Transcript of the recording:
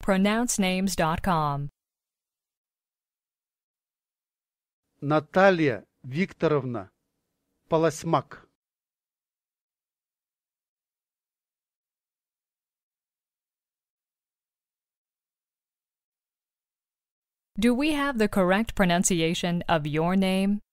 pronouncenames.com. Natalia Victorovna, Polosmak. Do we have the correct pronunciation of your name?